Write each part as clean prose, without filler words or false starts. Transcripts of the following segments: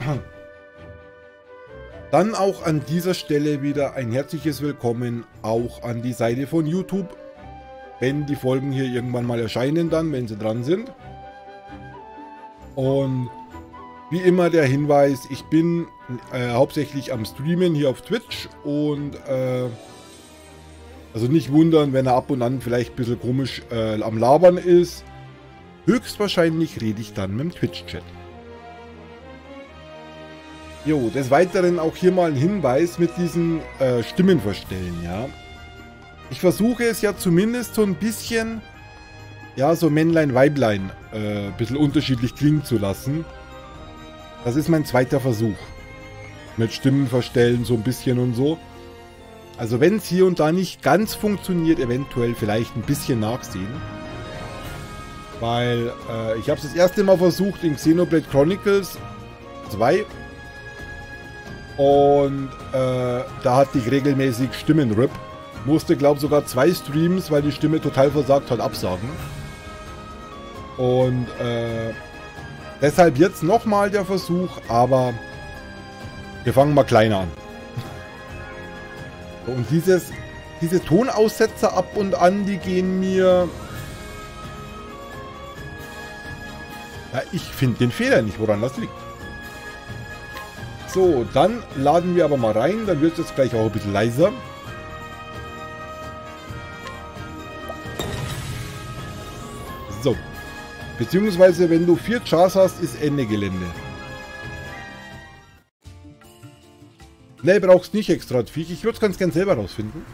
Dann auch an dieser Stelle wieder ein herzliches Willkommen auch an die Seite von YouTube, wenn die Folgen hier irgendwann mal erscheinen dann, wenn sie dran sind. Und wie immer der Hinweis, ich bin hauptsächlich am Streamen hier auf Twitch und also nicht wundern, wenn er ab und an vielleicht ein bisschen komisch am Labern ist. Höchstwahrscheinlich rede ich dann mit dem Twitch-Chat. Jo, des Weiteren auch hier mal ein Hinweis mit diesen Stimmen verstellen, ja. Ich versuche es ja zumindest so ein bisschen, ja, so Männlein, Weiblein, ein bisschen unterschiedlich klingen zu lassen. Das ist mein zweiter Versuch. Mit Stimmen verstellen, so ein bisschen und so. Also wenn es hier und da nicht ganz funktioniert, eventuell vielleicht ein bisschen nachsehen. Weil ich habe es das erste Mal versucht in Xenoblade Chronicles 2. Und da hatte ich regelmäßig Stimmenrip. Musste, glaube ich, sogar 2 Streams, weil die Stimme total versagt hat, absagen. Und deshalb jetzt nochmal der Versuch, aber wir fangen mal kleiner an. Und diese Tonaussetzer ab und an, die gehen mir... Ja, ich finde den Fehler nicht, woran das liegt. So, dann laden wir aber mal rein, dann wird es jetzt gleich auch ein bisschen leiser. So. Beziehungsweise, wenn du 4 Chars hast, ist Ende Gelände. Ne, brauchst nicht extra Viech. Ich würde es ganz gern selber rausfinden.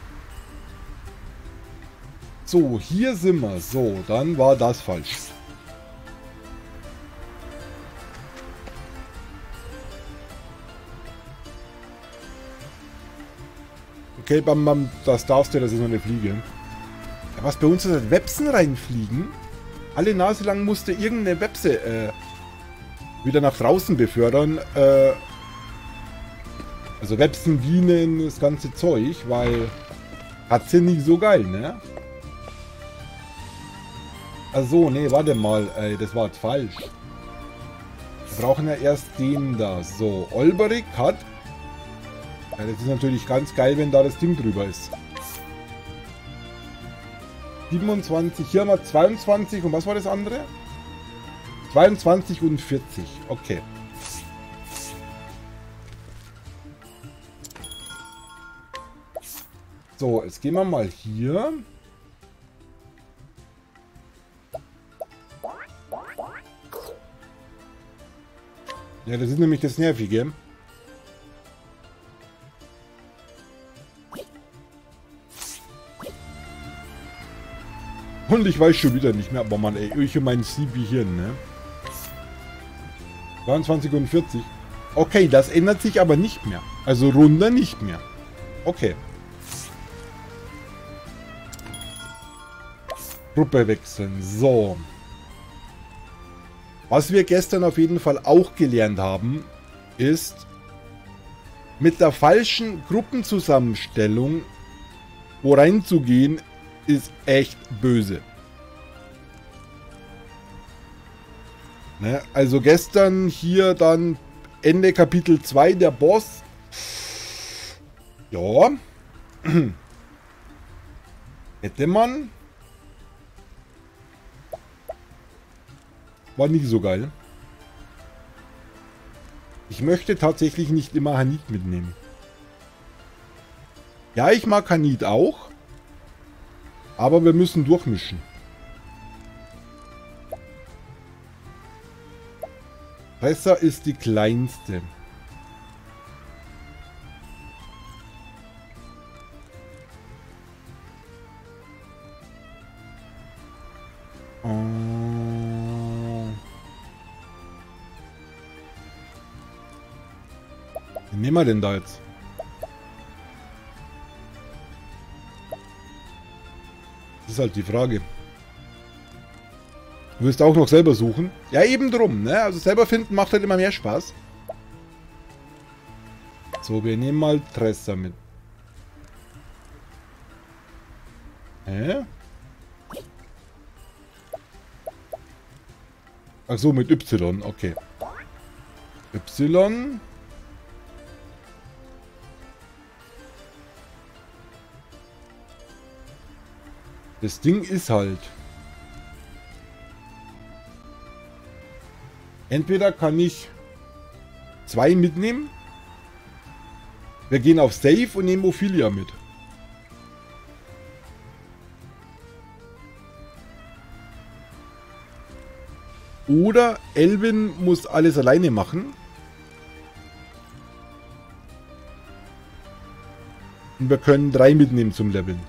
So, hier sind wir. So, dann war das falsch. Okay, bam, bam, das darfst du, das ist nur eine Fliege. Ja, was bei uns ist, Websen reinfliegen. Alle Nase lang musste irgendeine Webse wieder nach draußen befördern. Also Websen, Bienen, das ganze Zeug, weil hat sie nicht so geil, ne? Also, nee, warte mal, das war jetzt falsch. Wir brauchen ja erst den da. So, Olberic hat... Ja, das ist natürlich ganz geil, wenn da das Ding drüber ist. 27, hier haben wir 22 und was war das andere? 22 und 40, okay. So, jetzt gehen wir mal hier. Ja, das ist nämlich das Nervige. Und ich weiß schon wieder nicht mehr, aber man, ey, ich und mein CB-Hirn, ne? 22 und 40. Okay, das ändert sich aber nicht mehr. Also runter nicht mehr. Okay. Gruppe wechseln. So. Was wir gestern auf jeden Fall auch gelernt haben, ist, mit der falschen Gruppenzusammenstellung wo reinzugehen, ist echt böse. Ne? Also gestern hier dann Ende Kapitel 2, der Boss. Ja. Hätte man. War nicht so geil. Ich möchte tatsächlich nicht immer Hanit mitnehmen. Ja, ich mag Hanit auch. Aber wir müssen durchmischen. Tressa ist die kleinste. Wen nehmen wir denn da jetzt? Das ist halt die Frage. Du willst auch noch selber suchen? Ja, eben drum, ne? Also selber finden macht halt immer mehr Spaß. So, wir nehmen mal Tressa mit. Hä? Ach so, mit Y, okay. Y. Das Ding ist halt. Entweder kann ich 2 mitnehmen. Wir gehen auf Save und nehmen Ophelia mit. Oder Elvin muss alles alleine machen. Und wir können 3 mitnehmen zum Leveln.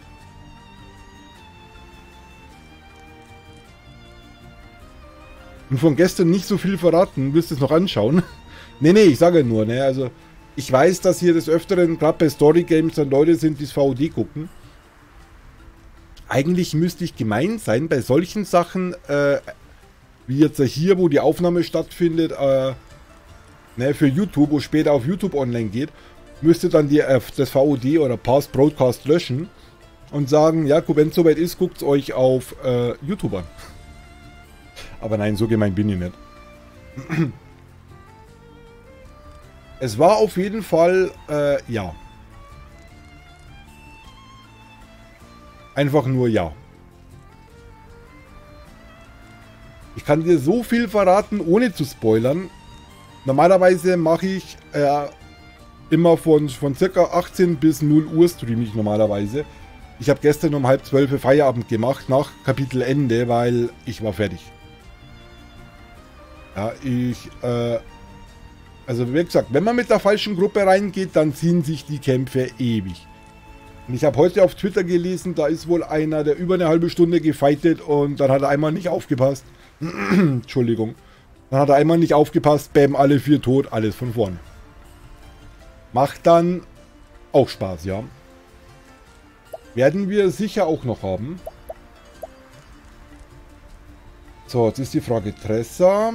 Und von gestern nicht so viel verraten. Willst du es noch anschauen? Nee, ich sage nur, ne, also ich weiß, dass hier des Öfteren, gerade bei Story Games, dann Leute sind, die das VOD gucken. Eigentlich müsste ich gemein sein bei solchen Sachen, wie jetzt hier, wo die Aufnahme stattfindet, ne, für YouTube, wo später auf YouTube online geht, müsste dann das VOD oder Past Broadcast löschen und sagen, ja, wenn es soweit ist, guckt es euch auf YouTube an. Aber nein, so gemein bin ich nicht. Es war auf jeden Fall, ja. Einfach nur ja. Ich kann dir so viel verraten, ohne zu spoilern. Normalerweise mache ich immer von circa 18 bis 0 Uhr streame ich normalerweise. Ich habe gestern um 11:30 Feierabend gemacht, nach Kapitelende, weil ich war fertig. Ja, also wie gesagt, wenn man mit der falschen Gruppe reingeht, dann ziehen sich die Kämpfe ewig. Und ich habe heute auf Twitter gelesen, da ist wohl einer, der über eine halbe Stunde gefightet und dann hat er einmal nicht aufgepasst. Entschuldigung. Dann hat er einmal nicht aufgepasst, bäm, alle 4 tot, alles von vorne. Macht dann auch Spaß, ja. Werden wir sicher auch noch haben. So, jetzt ist die Frage Tressa.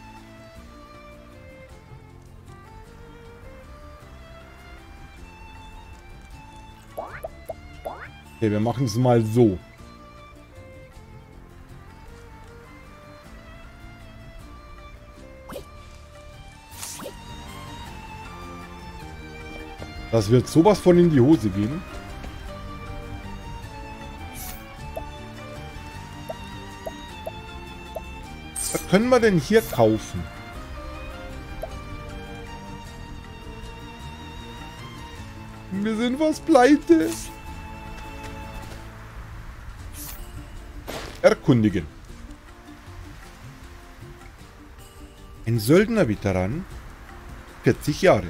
Okay, wir machen es mal so. Das wird sowas von in die Hose gehen. Was können wir denn hier kaufen? Wir sind fast pleite. Erkundigen. Ein Söldner-Veteran. 40 Jahre.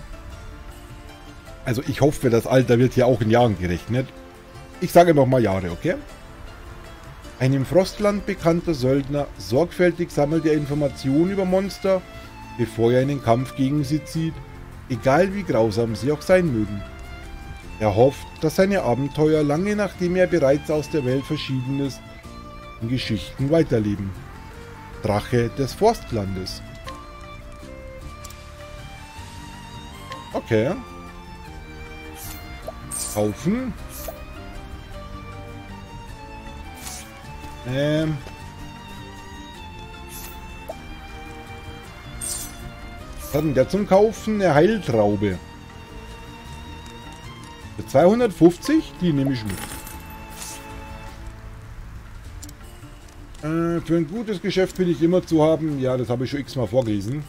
Also ich hoffe, das Alter wird hier auch in Jahren gerechnet. Ich sage nochmal Jahre, okay? Ein im Frostland bekannter Söldner, sorgfältig sammelt er Informationen über Monster, bevor er in den Kampf gegen sie zieht, egal wie grausam sie auch sein mögen. Er hofft, dass seine Abenteuer lange nachdem er bereits aus der Welt verschieden ist, in Geschichten weiterleben. Drache des Forstlandes. Okay. Kaufen. Was hat denn der zum Kaufen? Eine Heiltraube. Für 250? Die nehme ich mit. Für ein gutes Geschäft bin ich immer zu haben. Ja, das habe ich schon x-mal vorgelesen.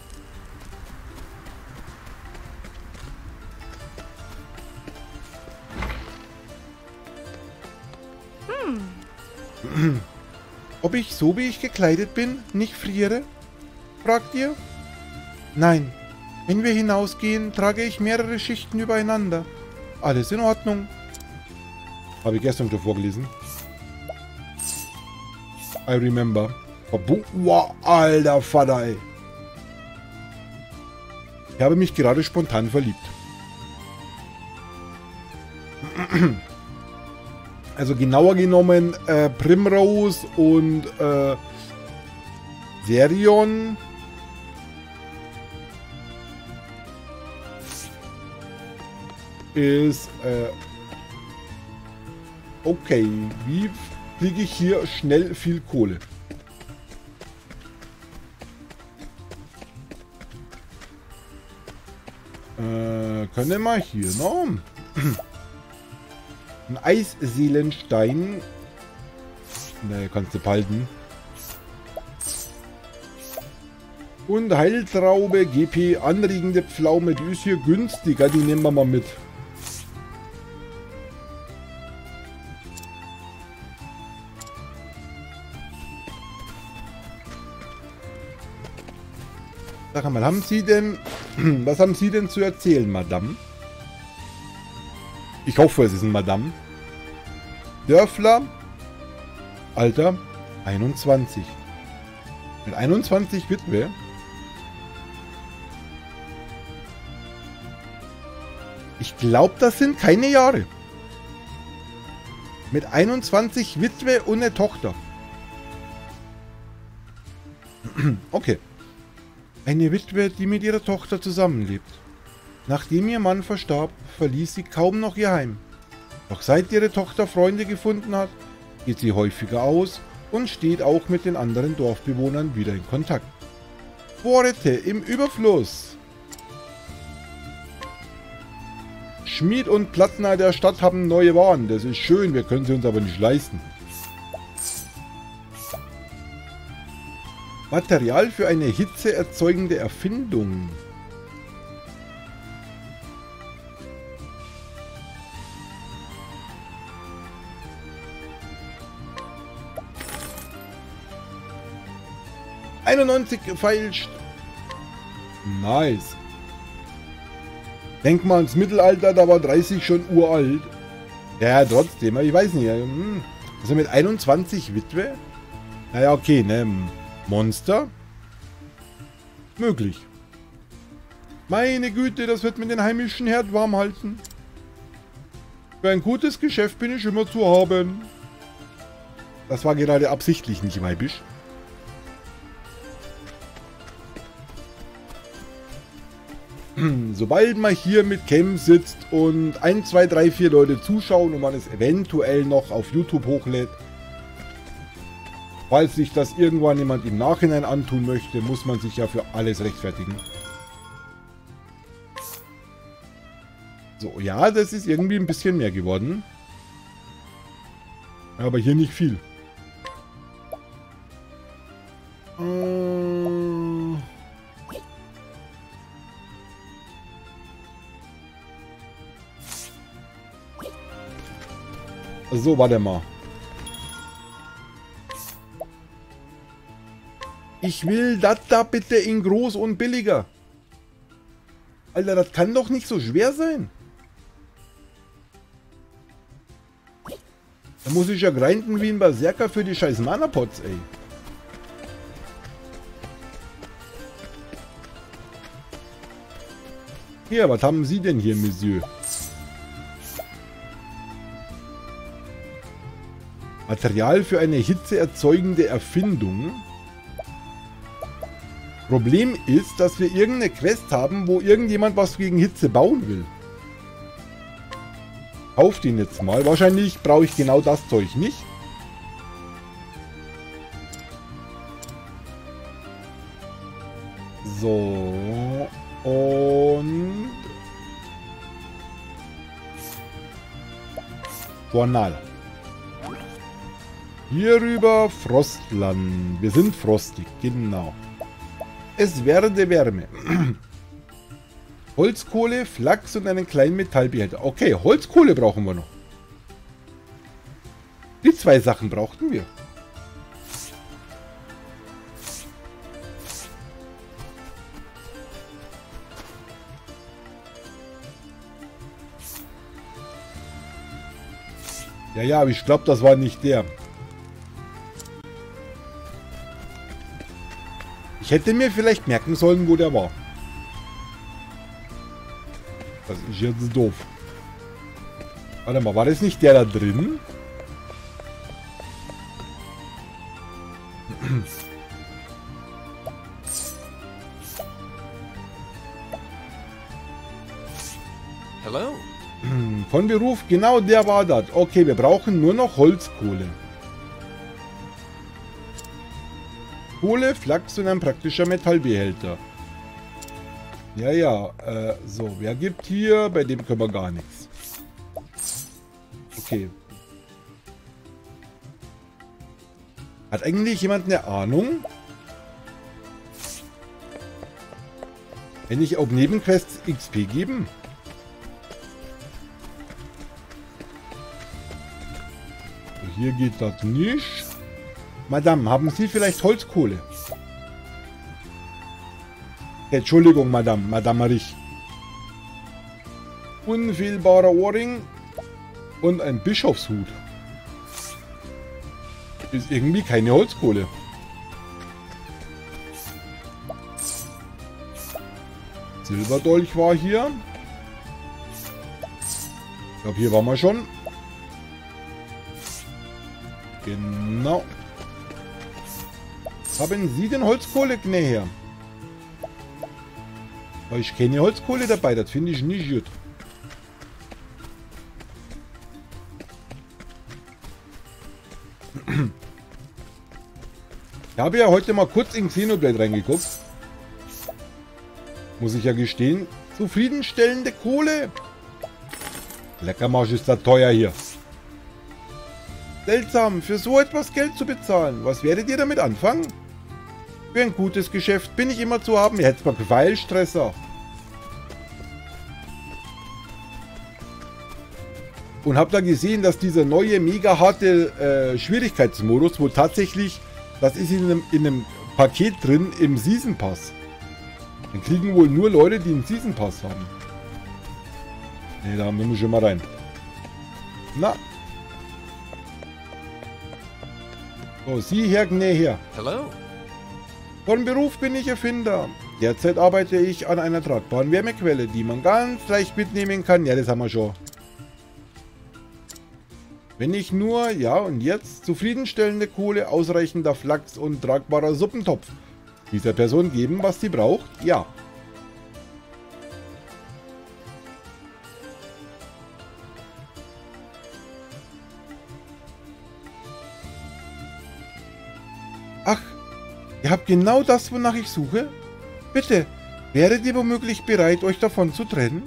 Ob ich, so wie ich gekleidet bin, nicht friere? Fragt ihr? Nein. Wenn wir hinausgehen, trage ich mehrere Schichten übereinander. Alles in Ordnung. Habe ich gestern schon vorgelesen. I remember. Wow, alter Vater, ey. Ich habe mich gerade spontan verliebt. Also genauer genommen Primrose und Serion. Ist okay. Wie kriege ich hier schnell viel Kohle? Können wir hier noch ein Eisseelenstein. Ne, kannst du behalten. Und Heiltraube, GP, anregende Pflaume, die ist hier günstiger, die nehmen wir mal mit. Sag mal, haben Sie denn, was haben Sie denn zu erzählen, Madame? Ich hoffe, es ist ein Madame. Dörfler, Alter, 21. Mit 21 Witwe. Ich glaube, das sind keine Jahre. Mit 21 Witwe und eine Tochter. Okay. Eine Witwe, die mit ihrer Tochter zusammenlebt. Nachdem ihr Mann verstarb, verließ sie kaum noch ihr Heim. Doch seit ihre Tochter Freunde gefunden hat, geht sie häufiger aus und steht auch mit den anderen Dorfbewohnern wieder in Kontakt. Vorräte im Überfluss. Schmied und Plattner der Stadt haben neue Waren. Das ist schön, wir können sie uns aber nicht leisten. Material für eine hitzeerzeugende Erfindung. Gefeilscht. Nice. Denk mal ins Mittelalter, da war 30 schon uralt. Ja, trotzdem, ich weiß nicht. Also mit 21 Witwe? Naja, okay, ne? Monster? Möglich. Meine Güte, das wird mit den heimischen Herd warm halten. Für ein gutes Geschäft bin ich immer zu haben. Das war gerade absichtlich nicht weibisch. Sobald man hier mit Cam sitzt und 1, 2, 3, 4 Leute zuschauen und man es eventuell noch auf YouTube hochlädt, falls sich das irgendwann jemand im Nachhinein antun möchte, muss man sich ja für alles rechtfertigen. So, ja, das ist irgendwie ein bisschen mehr geworden. Aber hier nicht viel. So, warte mal. Ich will das da bitte in groß und billiger. Alter, das kann doch nicht so schwer sein. Da muss ich ja grinden wie ein Berserker für die scheiß Mana-Pots, ey. Hier, was haben Sie denn hier, Monsieur? Material für eine hitzeerzeugende Erfindung. Problem ist, dass wir irgendeine Quest haben, wo irgendjemand was gegen Hitze bauen will. Kauft ihn jetzt mal. Wahrscheinlich brauche ich genau das Zeug nicht. So. Und... Journal. Hierüber Frostland. Wir sind frostig, genau. Es werde Wärme. Holzkohle, Flachs und einen kleinen Metallbehälter. Okay, Holzkohle brauchen wir noch. Die 2 Sachen brauchten wir. Ja, aber ich glaube, das war nicht der. Ich hätte mir vielleicht merken sollen, wo der war. Das ist jetzt doof. Warte mal, war das nicht der da drin? Hello. Von Beruf, genau der war das. Okay, wir brauchen nur noch Holzkohle. Kohle, Flachs und ein praktischer Metallbehälter. Ja, ja. So, wer gibt hier? Bei dem können wir gar nichts. Okay. Hat eigentlich jemand eine Ahnung? Wenn ich auf Nebenquests XP geben? So, hier geht das nicht. Madame, haben Sie vielleicht Holzkohle? Entschuldigung, Madame. Madame Marich. Unfehlbarer Ohrring und ein Bischofshut. Ist irgendwie keine Holzkohle. Silberdolch war hier. Ich glaube, hier waren wir schon. Genau. Haben Sie denn Holzkohle? Nee, her. Da ist keine Holzkohle dabei, das finde ich nicht gut. Ich habe ja heute mal kurz in Xenoblade reingeguckt. Muss ich ja gestehen. Zufriedenstellende Kohle. Leckermarsch ist da teuer hier. Seltsam, für so etwas Geld zu bezahlen. Was werdet ihr damit anfangen? Für ein gutes Geschäft bin ich immer zu haben. Ihr hättet mal Pfeilstresser. Und habt da gesehen, dass dieser neue mega harte Schwierigkeitsmodus, wo tatsächlich, das ist in einem Paket drin im Season Pass. Den kriegen wohl nur Leute, die einen Season Pass haben. Ne, da müssen wir schon mal rein. Na. So, Sie her, Gnä her. Hello. Von Beruf bin ich Erfinder. Derzeit arbeite ich an einer tragbaren Wärmequelle, die man ganz leicht mitnehmen kann. Ja, das haben wir schon. Wenn ich nur, ja und jetzt, zufriedenstellende Kohle, ausreichender Flachs und tragbarer Suppentopf dieser Person geben, was sie braucht, ja. Ach, ihr habt genau das, wonach ich suche? Bitte, wäret ihr womöglich bereit, euch davon zu trennen?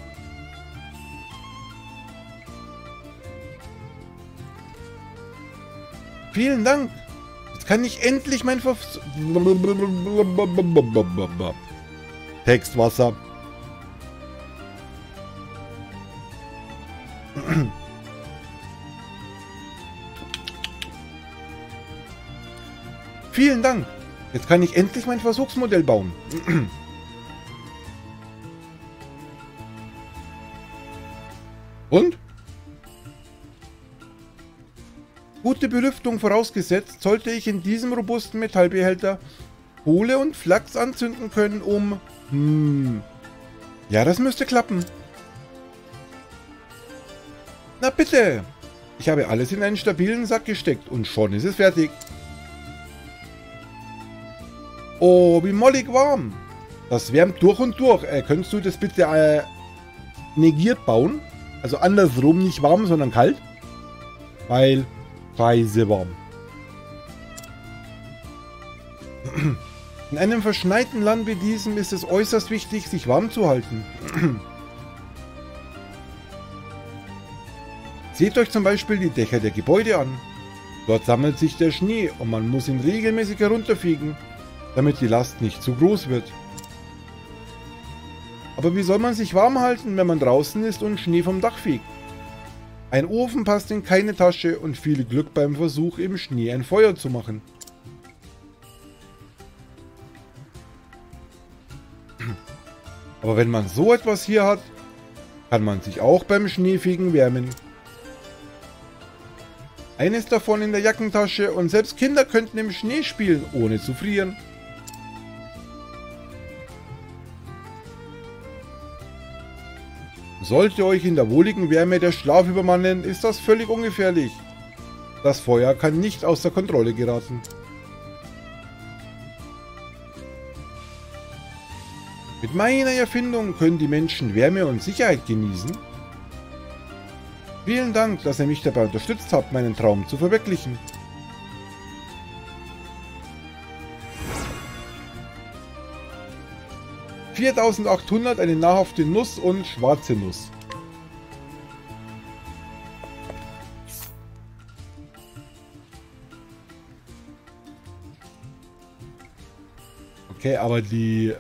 Vielen Dank. Jetzt kann ich endlich mein Textwasser. Vielen Dank. Jetzt kann ich endlich mein Versuchsmodell bauen. Und? Gute Belüftung vorausgesetzt, sollte ich in diesem robusten Metallbehälter Kohle und Flachs anzünden können, um... Ja, das müsste klappen. Na bitte! Ich habe alles in einen stabilen Sack gesteckt und schon ist es fertig. Oh, wie mollig warm. Das wärmt durch und durch. Könntest du das bitte negiert bauen? Also andersrum, nicht warm, sondern kalt. Weil... Scheiße warm. In einem verschneiten Land wie diesem ist es äußerst wichtig, sich warm zu halten. Seht euch zum Beispiel die Dächer der Gebäude an. Dort sammelt sich der Schnee und man muss ihn regelmäßig herunterfegen, damit die Last nicht zu groß wird. Aber wie soll man sich warm halten, wenn man draußen ist und Schnee vom Dach fegt? Ein Ofen passt in keine Tasche und viel Glück beim Versuch, im Schnee ein Feuer zu machen. Aber wenn man so etwas hier hat, kann man sich auch beim Schneefegen wärmen. Eines davon in der Jackentasche und selbst Kinder könnten im Schnee spielen, ohne zu frieren. Sollte euch in der wohligen Wärme der Schlaf übermannen, ist das völlig ungefährlich. Das Feuer kann nicht außer Kontrolle geraten. Mit meiner Erfindung können die Menschen Wärme und Sicherheit genießen. Vielen Dank, dass ihr mich dabei unterstützt habt, meinen Traum zu verwirklichen. 4800, eine nahrhafte Nuss und schwarze Nuss. Okay, aber die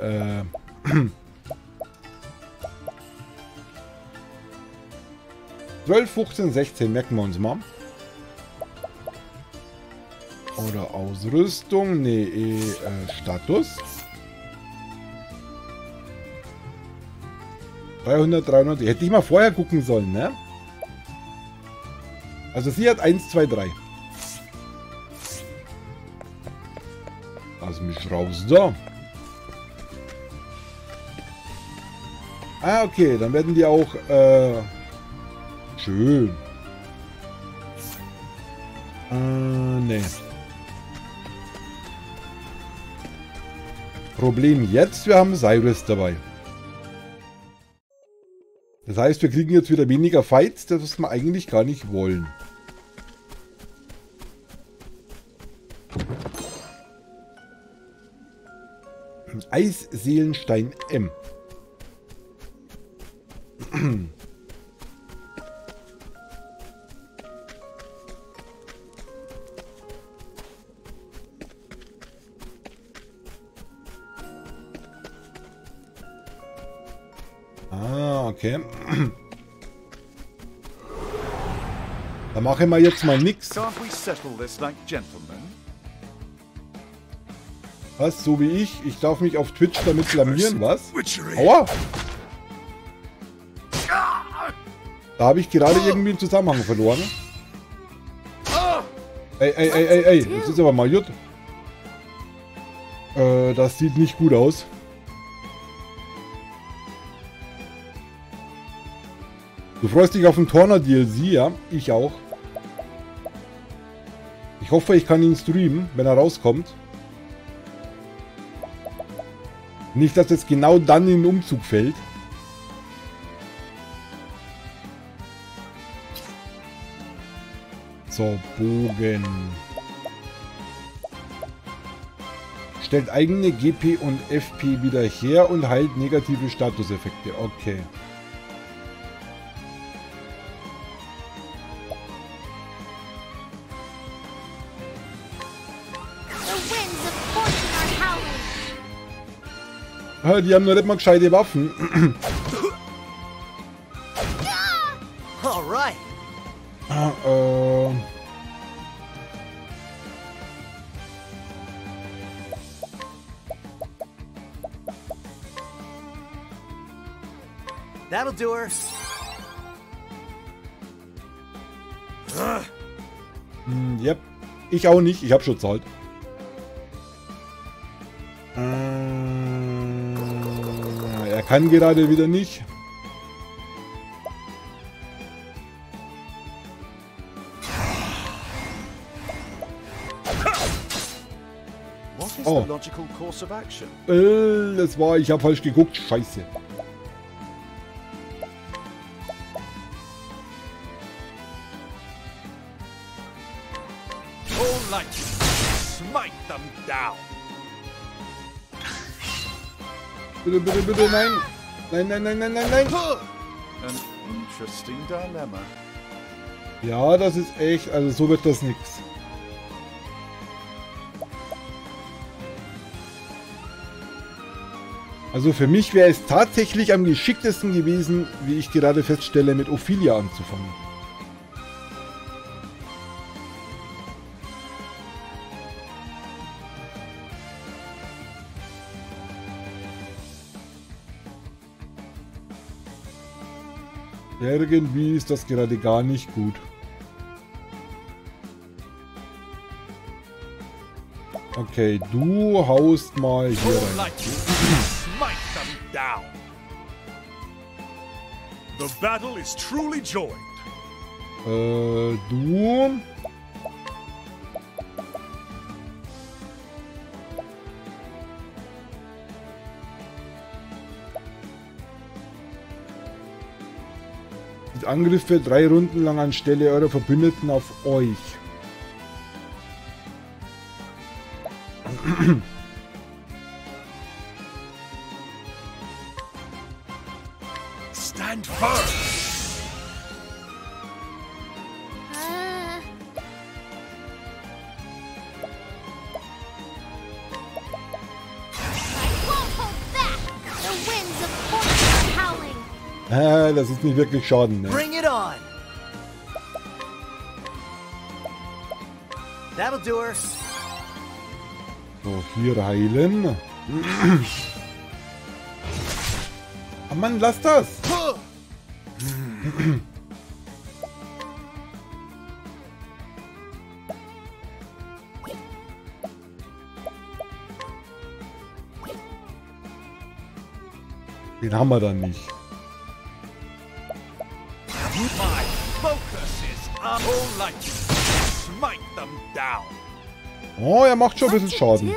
12, 15, 16 merken wir uns mal. Oder Ausrüstung, nee, Status. 300, 300, hätte ich mal vorher gucken sollen, ne? Also sie hat 1, 2, 3. Lass mich raus, da. Ah, okay, dann werden die auch, schön. Nee. Problem jetzt, wir haben Cyrus dabei. Das heißt, wir kriegen jetzt wieder weniger Fights, das was wir eigentlich gar nicht wollen. Eisseelenstein M. Ah, okay. Da machen wir jetzt mal nix. Was, so wie ich? Ich darf mich auf Twitch damit blamieren, was? Aua! Da habe ich gerade irgendwie einen Zusammenhang verloren. Ey, das ist aber mal gut. Das sieht nicht gut aus. Du freust dich auf den Torna-DLC, ja? Ich auch. Ich hoffe, ich kann ihn streamen, wenn er rauskommt. Nicht, dass es genau dann in den Umzug fällt. So, Bogen. Stellt eigene GP und FP wieder her und heilt negative Statuseffekte. Okay. Die haben noch nicht mal gescheite Waffen. That'll do her. Yep. Ich auch nicht. Ich habe schon zahlt. Er kann gerade wieder nicht. Oh. Das war, ich habe falsch geguckt. Scheiße. Smite them down. Bitte, bitte, bitte, nein. Nein, nein, nein, nein, nein, nein. An interesting dilemma. Ja, das ist echt, also so wird das nichts. Also für mich wäre es tatsächlich am geschicktesten gewesen, wie ich gerade feststelle, mit Ophelia anzufangen. Irgendwie ist das gerade gar nicht gut. Okay, du haust mal hier rein. The battle is truly joined. Du. Angriffe 3 Runden lang anstelle eurer Verbündeten auf euch. Stand firm. Das ist nicht wirklich Schaden, ne? Bring it on. That'll do her. So, hier heilen. Oh Mann, lass das! Den haben wir dann nicht. My focus is on all light. Smite them down. Oh, er macht schon ein bisschen Schaden.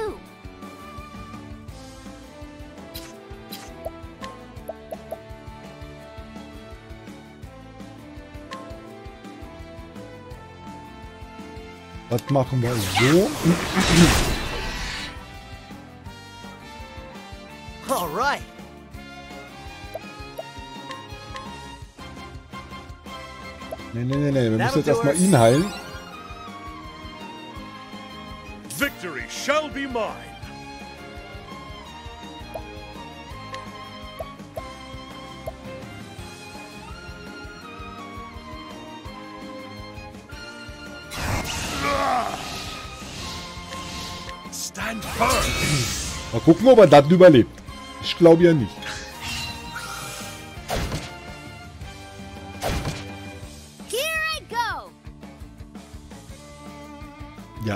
Was machen wir so? Alright. Nee. Wir müssen jetzt erstmal ihn heilen. Victory shall be mine. Stand firm. Mal gucken, ob er das überlebt. Ich glaube ja nicht. Ja.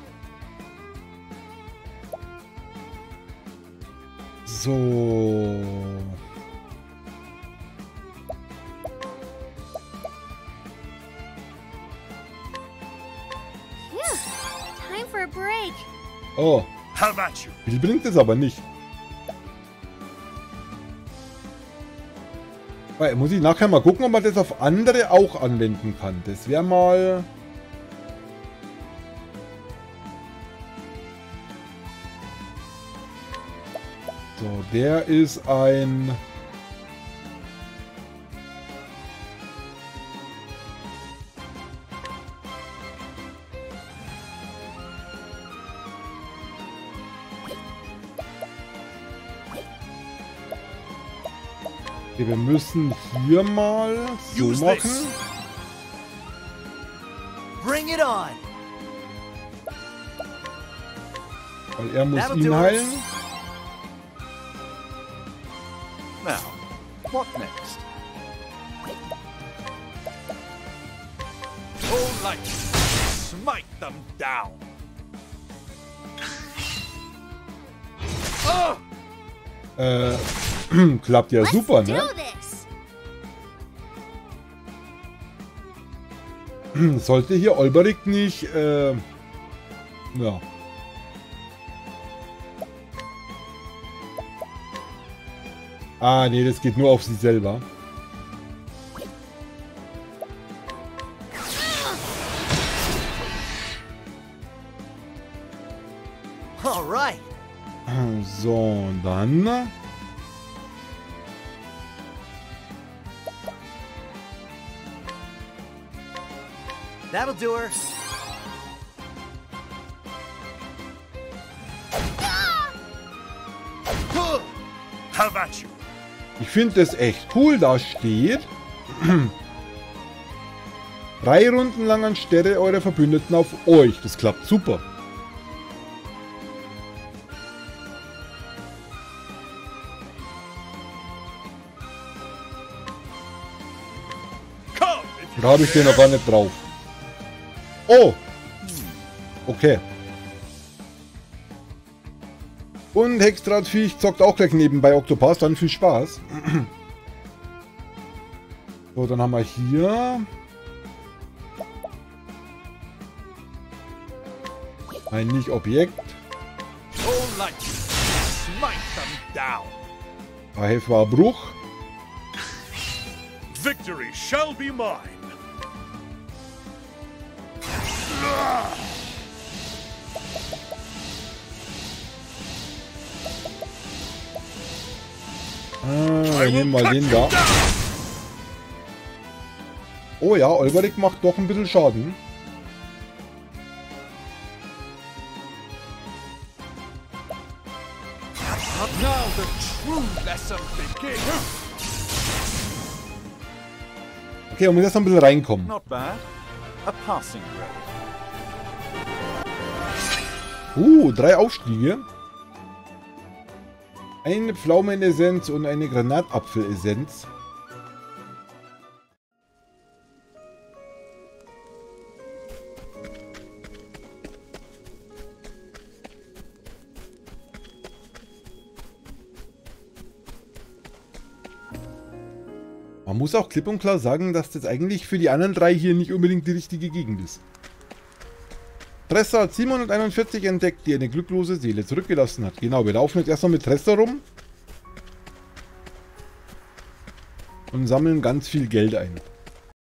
So. Time for a break. Oh. How about you? Viel bringt es aber nicht. Weil, muss ich nachher mal gucken, ob man das auf andere auch anwenden kann. Das wäre mal... So, der ist ein... Okay, wir müssen hier mal so Use machen. this. Bring it on. Weil er muss That'll ihn do it. heilen. Now, what next? All light. Smite them down. Klappt ja Let's super, do ne? this. Sollte hier Olberic nicht, ja. Ah, nee, das geht nur auf sie selber. Alright. So, und dann... That'll do her. How about you? Ich finde das echt cool, da steht... 3 Runden lang anstelle eurer Verbündeten auf euch. Das klappt super. Come if you Da habe ich den noch gar nicht drauf. Oh! Okay. Und Hexdrahtviech zockt auch gleich nebenbei Octopass, dann viel Spaß. So, dann haben wir hier ein Nicht-Objekt. all light. Smite them down. Da war Bruch. Victory shall be mine. Wir nehmen mal den da. Oh ja, Olberic macht doch ein bisschen Schaden. Now the true lesson begins. Okay, man muss jetzt noch ein bisschen reinkommen. Not bad. A passing grade. 3 Aufstiege. Eine Pflaumenessenz und eine Granatapfelessenz. Man muss auch klipp und klar sagen, dass das eigentlich für die anderen 3 hier nicht unbedingt die richtige Gegend ist. Tressa hat 741 entdeckt, die eine glücklose Seele zurückgelassen hat. Genau, wir laufen jetzt erstmal mit Tressa rum. Und sammeln ganz viel Geld ein.